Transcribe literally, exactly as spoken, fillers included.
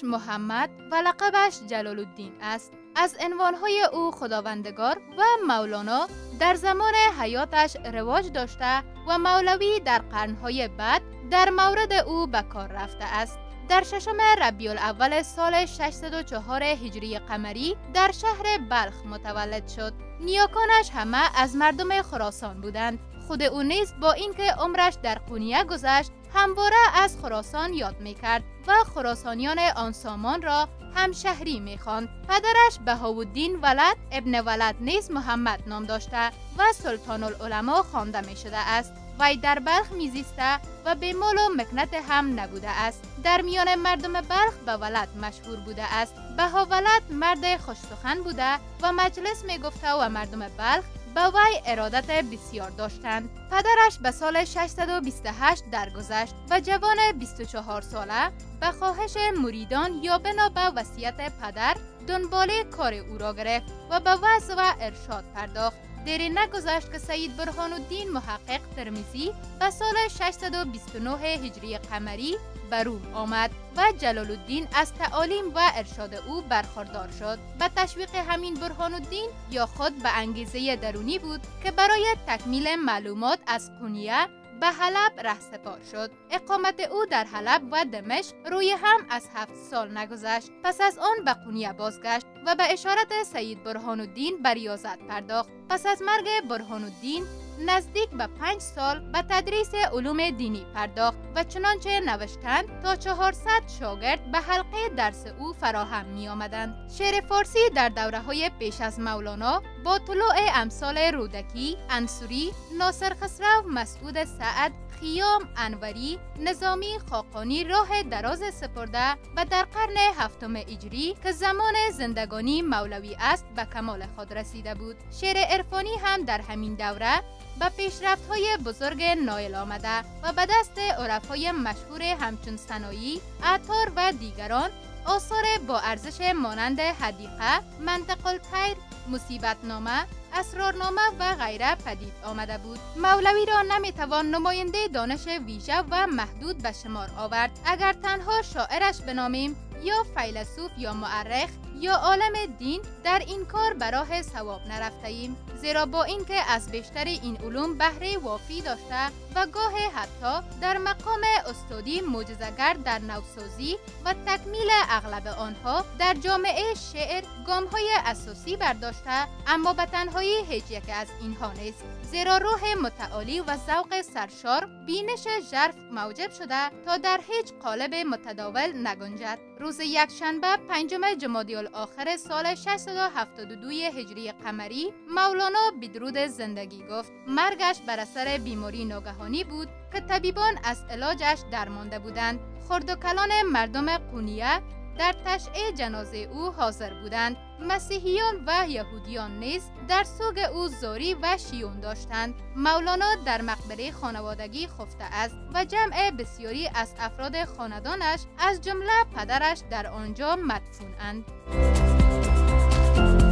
محمد و لقبش جلال الدین است. از عنوانهای او خداوندگار و مولانا در زمان حیاتش رواج داشته و مولوی در قرنهای بعد در مورد او به کار رفته است. در ششم ربیع الاول سال ششصد و چهار هجری قمری در شهر بلخ متولد شد. نیاکانش همه از مردم خراسان بودند. خود او نیز با اینکه عمرش در قونیه گذشت همواره از خراسان یاد میکرد و خراسانیان آن سامان را همشهری میخواند. پدرش بهاءالدین ولد ابن ولد نیز محمد نام داشته و سلطان العلماء خوانده می شده است. وی در بلخ میزیسته و به مال و مکنت هم نبوده است. در میان مردم بلخ به ولد مشهور بوده است. بها ولد مرد خوش سخن بوده و مجلس می گفته و مردم بلخ به وی ارادت بسیار داشتند. پدرش به سال ششصد و بیست و هشت درگذشت و جوان بیست و چهار ساله به خواهش مریدان یا بنا به وصیت پدر دنبال کار او را گرفت و به وعظ و ارشاد پرداخت. دیری نگذشت که سید برهان الدین محقق ترمذی به سال ششصد و بیست و نه هجری قمری به روم آمد و جلال الدین از تعالیم و ارشاد او برخوردار شد. به تشویق همین برهان الدین یا خود به انگیزه درونی بود که برای تکمیل معلومات از قونیه به حلب رهسپار شد. اقامت او در حلب و دمشق روی هم از هفت سال نگذشت. پس از آن به قونیه بازگشت و به اشارت سید برهان الدین به ریاضت پرداخت. پس از مرگ برهان الدین نزدیک به پنج سال به تدریس علوم دینی پرداخت و چنانچه نوشتند تا چهارصد شاگرد به حلقه درس او فراهم می آمدند. شعر فارسی در دوره های پیش از مولانا با طلوع امثال رودکی، انصوری، ناصر خسرو، مسعود سعد، خیام، انوری، نظامی، خاقانی راه دراز سپرده و در قرن هفتم هجری که زمان زندگانی مولوی است به کمال خود رسیده بود. شعر عرفانی هم در همین دوره به پیشرفت‌های بزرگ نائل آمده و به دست عرفای مشهور همچون سنایی، عطار و دیگران آثار با ارزش مانند حدیقه، منطق الطیر، مصیبت نامه، اسرارنامه و غیره پدید آمده بود. مولوی را نمیتوان نماینده دانش ویژه و محدود به شمار آورد. اگر تنها شاعرش بنامیم یا فیلسوف یا مورخ یا عالم دین در این کار به راه صواب نرفته ایم، زیرا با اینکه از بیشتر این علوم بهره وافی داشته و گاه حتی در مقام استادی معجزه‌گر در نوسازی و تکمیل اغلب آنها در جامعه شعر گام‌های اساسی برداشته، اما به تنهایی هیچ یک از اینها نیست، زیرا روح متعالی و ذوق سرشار بینش ژرف موجب شده تا در هیچ قالب متداول نگنجد. روز یکشنبه پنجم جمادی الاخر سال ششصد و هفتاد و دو هجری قمری مولانا بدرود زندگی گفت. مرگش بر اثر بیماری ناگهانی بود که طبیبان از علاجش درمانده بودند. خرد و کلان مردم قونیه در تشییع جنازه او حاضر بودند. مسیحیان و یهودیان نیز در سوگ او زاری و شیون داشتند. مولانا در مقبره خانوادگی خفته است و جمع بسیاری از افراد خاندانش از جمله پدرش در آنجا مدفونند.